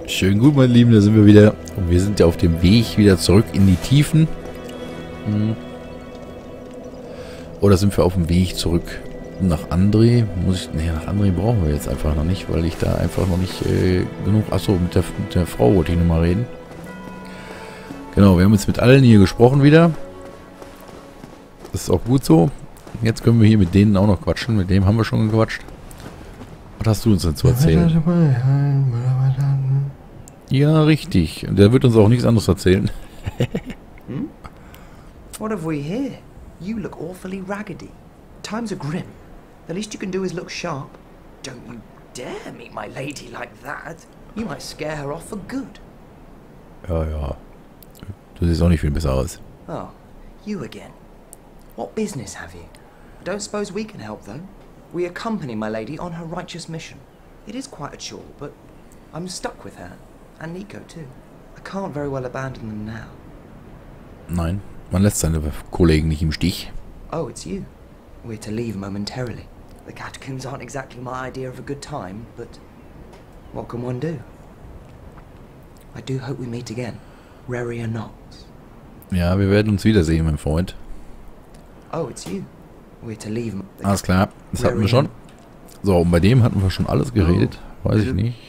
Schön gut, meine Lieben, da sind wir wieder. Und wir sind ja auf dem Weg wieder zurück in die Tiefen. Oder sind wir auf dem Weg zurück nach André? Nach André brauchen wir jetzt einfach noch nicht, weil ich da einfach noch nicht genug... Achso, mit der Frau wollte ich noch mal reden. Genau, wir haben jetzt mit allen hier gesprochen wieder. Das ist auch gut so. Jetzt können wir hier mit denen auch noch quatschen. Mit dem haben wir schon gequatscht. Was hast du uns denn zu erzählen? Ja, richtig. Und der wird uns auch nichts anderes erzählen. Hmm? What have we here? You look awfully raggedy. Times are grim. The least you can do is look sharp. Don't you dare meet my lady like that. You might scare her off for good. Ja, ja. Du siehst auch nicht viel besser aus. Oh, you again. What business have you? I don't suppose we can help, though. We accompany my lady on her righteous mission. It is quite a chore, but I'm stuck with her. And Nico, too. I can't very well abandon them now. Nein, man lässt seine Kollegen nicht im Stich. Oh, it's you. We're to leave momentarily. The catacombs aren't exactly my idea of a good time, but what can one do? I do hope we meet again, rare or not. Ja, wir werden uns wiedersehen, mein Freund. Oh, it's you. We're to leave. Alles klar, das hatten wir schon. So, und bei dem hatten wir schon alles geredet. Weiß ich nicht.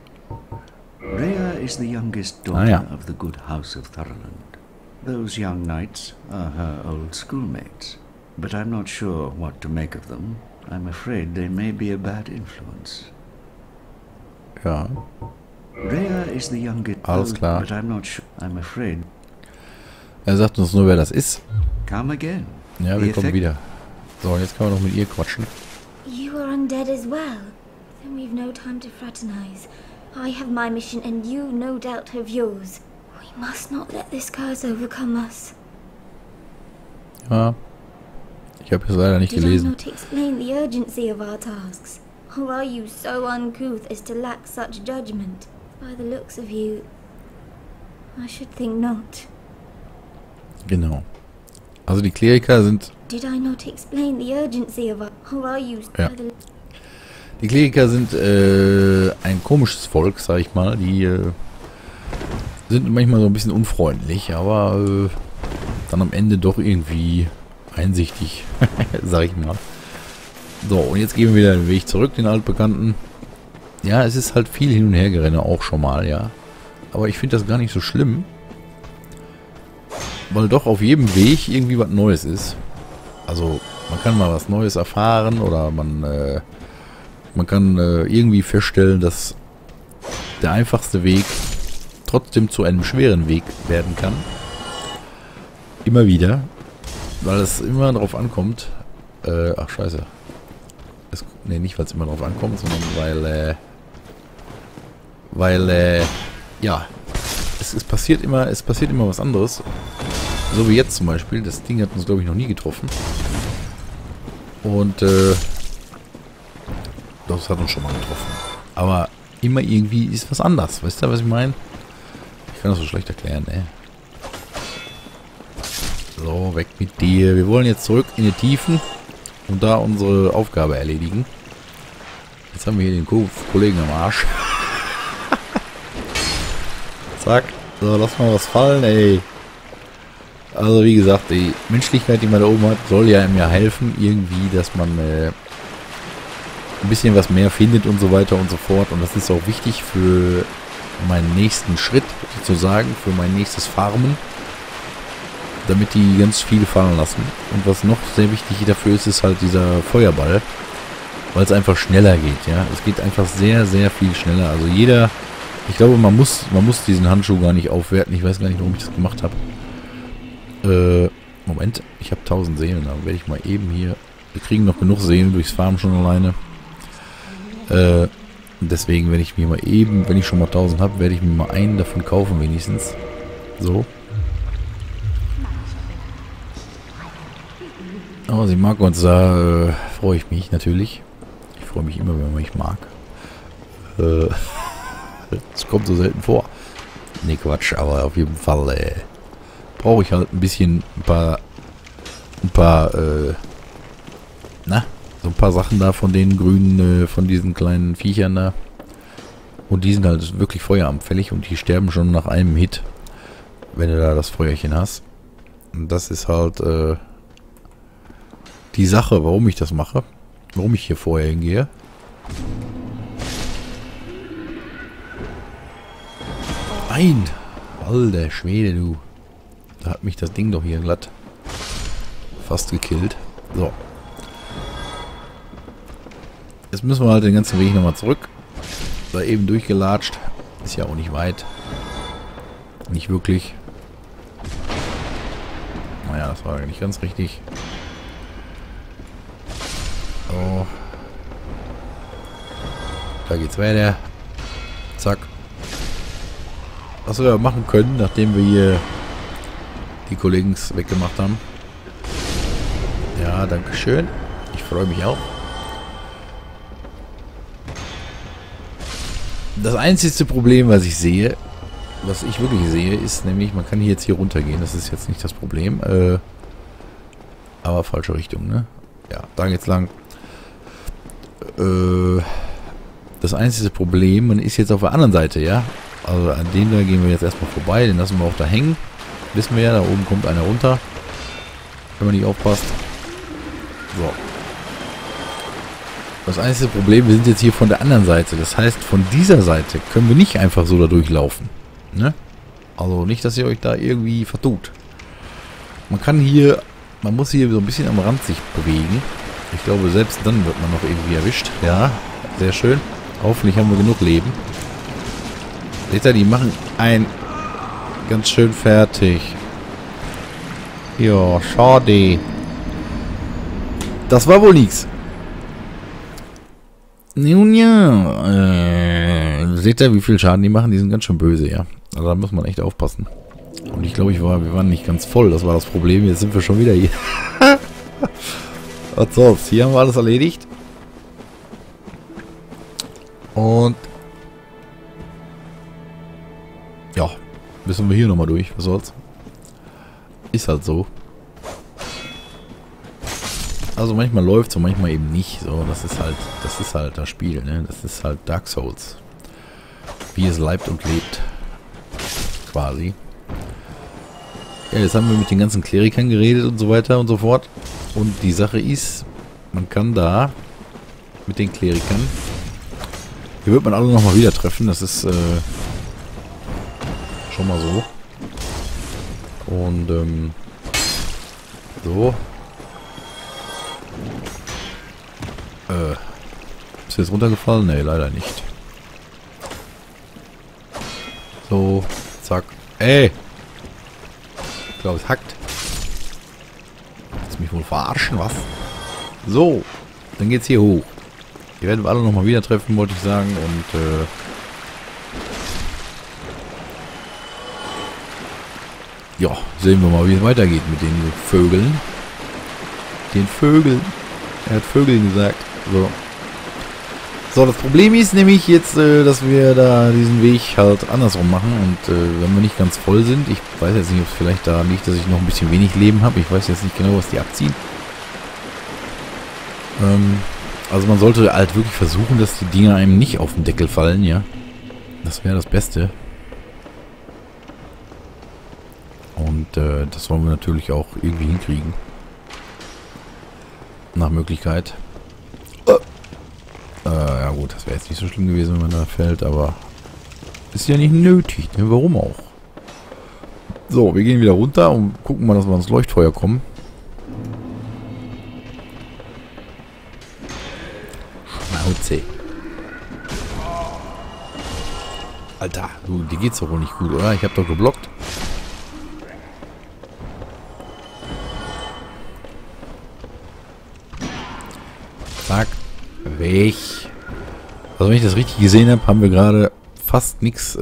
Rhea is the youngest daughter of the good house of Thurland. Those young knights are her old schoolmates, but I'm not sure what to make of them. I'm afraid they may be a bad influence. Ja. Rhea is the youngest. Alles klar. But I'm not sure. I'm afraid. Er sagt uns nur, wer das ist. Come again. Ja, wir kommen wieder. So, jetzt können wir noch mit ihr quatschen. You are undead as well. Then we've no time to fraternize. I have my mission and you no doubt have yours. We must not let this curse overcome us. Ja. Ich habe es leider nicht gelesen. Did I not explain the urgency of our tasks? Or are you so uncouth as to lack such judgment? By the looks of you, I should think not. Genau. Also die Kleriker sind... Did I not explain the urgency of our... Or are you... Ja. Die Kleriker sind ein komisches Volk, sag ich mal. Die sind manchmal so ein bisschen unfreundlich, aber dann am Ende doch irgendwie einsichtig, sag ich mal. So, und jetzt gehen wir wieder den Weg zurück, den altbekannten. Ja, es ist halt viel hin und her gerenne, auch schon mal, ja. Aber ich finde das gar nicht so schlimm. Weil doch auf jedem Weg irgendwie was Neues ist. Also, man kann mal was Neues erfahren oder man kann irgendwie feststellen, dass der einfachste Weg trotzdem zu einem schweren Weg werden kann. Immer wieder. Weil es immer darauf ankommt. Ach, scheiße. Ne, nicht weil es immer darauf ankommt, sondern weil, ja, es passiert immer was anderes. So wie jetzt zum Beispiel. Das Ding hat uns, glaube ich, noch nie getroffen. Und, das hat uns schon mal getroffen. Aber immer irgendwie ist was anders. Weißt du, was ich meine? Ich kann das so schlecht erklären, ey. So, weg mit dir. Wir wollen jetzt zurück in die Tiefen und da unsere Aufgabe erledigen. Jetzt haben wir hier den Kollegen am Arsch. Zack. So, lass mal was fallen, ey. Also, wie gesagt, die Menschlichkeit, die man da oben hat, soll ja mir helfen, irgendwie, dass man ein bisschen was mehr findet und so weiter und so fort. Und das ist auch wichtig für meinen nächsten Schritt, sozusagen, für mein nächstes Farmen. Damit die ganz viel fallen lassen. Und was noch sehr wichtig dafür ist, ist halt dieser Feuerball. Weil es einfach schneller geht, ja. Es geht einfach sehr, sehr viel schneller. Also jeder, ich glaube, man muss diesen Handschuh gar nicht aufwerten. Ich weiß gar nicht, warum ich das gemacht habe. Moment, ich habe 1000 Seelen. Da werde ich mal eben hier... Wir kriegen noch genug Seelen durchs Farmen schon alleine. Deswegen werde ich mir mal eben, wenn ich schon mal 1000 habe, werde ich mir mal einen davon kaufen wenigstens. So. Oh, sie mag uns, da freue ich mich natürlich. Ich freue mich immer, wenn man mich mag. Das kommt so selten vor. Nee, Quatsch, aber auf jeden Fall brauche ich halt ein bisschen ein paar Sachen da von den grünen, von diesen kleinen Viechern da. Und die sind halt wirklich feueranfällig und die sterben schon nach einem Hit, wenn du da das Feuerchen hast. Und das ist halt die Sache, warum ich das mache. Warum ich hier vorher hingehe. Nein! Alter Schwede, du. Da hat mich das Ding doch hier glatt fast gekillt. So. Jetzt müssen wir halt den ganzen Weg nochmal zurück. Da eben durchgelatscht. Ist ja auch nicht weit. Nicht wirklich. Naja, das war nicht ganz richtig. So. Da geht's weiter. Zack. Was wir machen können, nachdem wir hier die Kollegen weggemacht haben. Ja, danke schön. Ich freue mich auch. Das einzige Problem, was ich sehe, was ich wirklich sehe, ist nämlich, man kann hier jetzt hier runtergehen. Das ist jetzt nicht das Problem. Aber falsche Richtung, ne? Ja, da geht's lang. Das einzige Problem, man ist jetzt auf der anderen Seite, ja? Also an den da gehen wir jetzt erstmal vorbei. Den lassen wir auch da hängen. Wissen wir ja, da oben kommt einer runter. Wenn man nicht aufpasst. So. Das einzige Problem, wir sind jetzt hier von der anderen Seite. Das heißt, von dieser Seite können wir nicht einfach so da durchlaufen. Ne? Also nicht, dass ihr euch da irgendwie vertut. Man kann hier, man muss hier so ein bisschen am Rand sich bewegen. Ich glaube, selbst dann wird man noch irgendwie erwischt. Ja, sehr schön. Hoffentlich haben wir genug Leben. Seht ihr, die machen ein ganz schön fertig. Ja, schade. Das war wohl nichts. Nun ja, seht ihr, wie viel Schaden die machen? Die sind ganz schön böse, ja. Also da muss man echt aufpassen. Und ich glaube, wir waren nicht ganz voll. Das war das Problem. Jetzt sind wir schon wieder hier. Was soll's? Hier haben wir alles erledigt. Und ja, müssen wir hier nochmal durch. Was soll's? Ist halt so. Also manchmal läuft's und manchmal eben nicht. So, das ist halt das Spiel, ne? Das ist halt Dark Souls. Wie es leibt und lebt. Quasi. Ja, jetzt haben wir mit den ganzen Klerikern geredet und so weiter und so fort. Und die Sache ist, man kann da mit den Klerikern, hier wird man alle nochmal wieder treffen. Das ist schon mal so. Und so. Ist jetzt runtergefallen? Ne, leider nicht. So, zack. Ey! Ich glaube, es hackt. Willst du mich wohl verarschen, was? So, dann geht's hier hoch. Hier werden wir alle nochmal wieder treffen, wollte ich sagen. Und ja, sehen wir mal, wie es weitergeht mit den Vögeln. Den Vögeln. Er hat Vögeln gesagt. So. So, das Problem ist nämlich jetzt, dass wir da diesen Weg halt andersrum machen. Und wenn wir nicht ganz voll sind, ich weiß jetzt nicht, ob es vielleicht daran liegt, dass ich noch ein bisschen wenig Leben habe. Ich weiß jetzt nicht genau, was die abziehen. Also man sollte halt wirklich versuchen, dass die Dinger einem nicht auf den Deckel fallen, ja. Das wäre das Beste. Und das wollen wir natürlich auch irgendwie hinkriegen. Nach Möglichkeit. Ja gut, das wäre jetzt nicht so schlimm gewesen, wenn man da fällt, aber ist ja nicht nötig, ne? Warum auch? So, wir gehen wieder runter und gucken mal, dass wir ans Leuchtfeuer kommen. Schnauze. Alter, du, dir geht's doch wohl nicht gut, oder? Ich hab doch geblockt. Zack. Weg. Also wenn ich das richtig gesehen habe, haben wir gerade fast nichts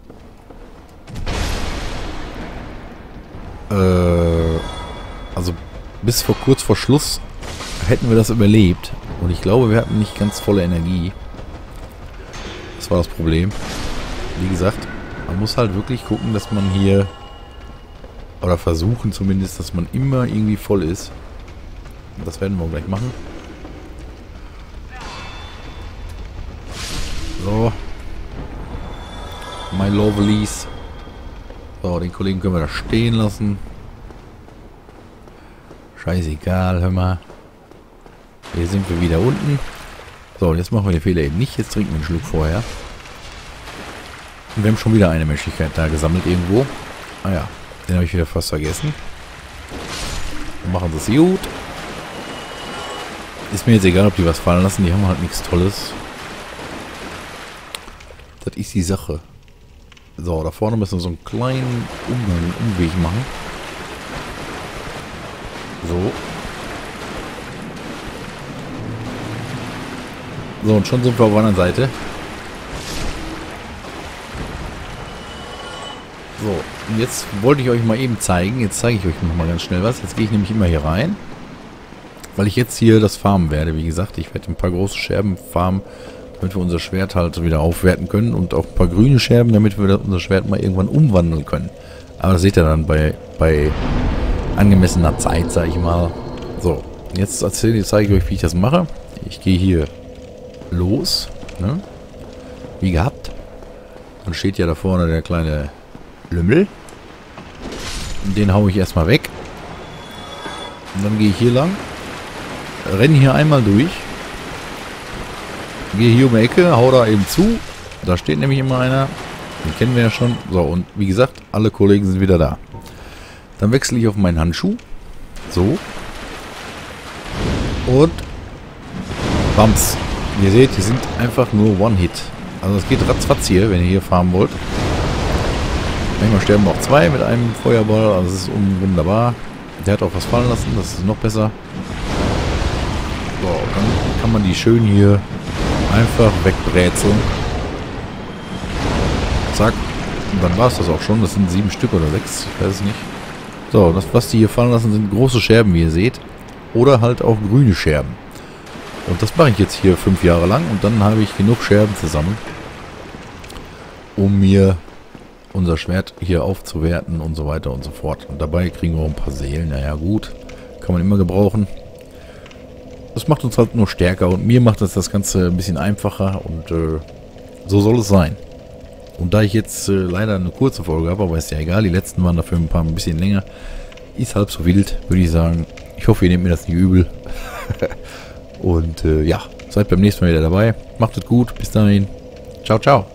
also bis vor kurz vor Schluss hätten wir das überlebt. Und ich glaube, wir hatten nicht ganz volle Energie. Das war das Problem. Wie gesagt, man muss halt wirklich gucken, dass man hier, oder versuchen zumindest, dass man immer irgendwie voll ist. Das werden wir gleich machen. So. My Lovelies. So, den Kollegen können wir da stehen lassen. Scheißegal, hör mal. Hier sind wir wieder unten. So, und jetzt machen wir den Fehler eben nicht. Jetzt trinken wir einen Schluck vorher. Und wir haben schon wieder eine Menschlichkeit da gesammelt irgendwo. Ah ja, den habe ich wieder fast vergessen. Wir machen das gut. Ist mir jetzt egal, ob die was fallen lassen. Die haben halt nichts Tolles. Das ist die Sache. So, da vorne müssen wir so einen kleinen Umweg machen. So. So, und schon sind wir auf der anderen Seite. So, und jetzt wollte ich euch mal eben zeigen. Jetzt zeige ich euch noch mal ganz schnell was. Jetzt gehe ich nämlich immer hier rein. Weil ich jetzt hier das farmen werde. Wie gesagt, ich werde ein paar große Scherben farmen, damit wir unser Schwert halt wieder aufwerten können. Und auch ein paar grüne Scherben, damit wir unser Schwert mal irgendwann umwandeln können. Aber das seht ihr dann bei angemessener Zeit, sage ich mal. So, jetzt zeige ich euch, wie ich das mache. Ich gehe hier los, ne? Wie gehabt. Dann steht ja da vorne der kleine Lümmel. Den haue ich erstmal weg. Und dann gehe ich hier lang. Renne hier einmal durch. Gehe hier um die Ecke, hau da eben zu. Da steht nämlich immer einer. Den kennen wir ja schon. So, und wie gesagt, alle Kollegen sind wieder da. Dann wechsle ich auf meinen Handschuh. So. Und Bams. Ihr seht, die sind einfach nur One-Hit. Also es geht ratzfatz hier, wenn ihr hier farmen wollt. Manchmal sterben auch zwei mit einem Feuerball. Also es ist wunderbar. Der hat auch was fallen lassen. Das ist noch besser. So, dann kann man die schön hier einfach wegbrätseln. Zack. Und dann war es das auch schon. Das sind 7 Stück oder 6. Ich weiß es nicht. So, das, was die hier fallen lassen, sind große Scherben, wie ihr seht. Oder halt auch grüne Scherben. Und das mache ich jetzt hier 5 Jahre lang. Und dann habe ich genug Scherben zusammen, um mir unser Schwert hier aufzuwerten und so weiter und so fort. Und dabei kriegen wir auch ein paar Seelen. Naja, gut. Kann man immer gebrauchen. Das macht uns halt nur stärker. Und mir macht das Ganze ein bisschen einfacher. Und so soll es sein. Und da ich jetzt leider eine kurze Folge habe, aber ist ja egal. Die letzten waren dafür ein bisschen länger. Ist halb so wild, würde ich sagen. Ich hoffe, ihr nehmt mir das nicht übel. Und ja, seid beim nächsten Mal wieder dabei. Macht es gut. Bis dahin. Ciao, ciao.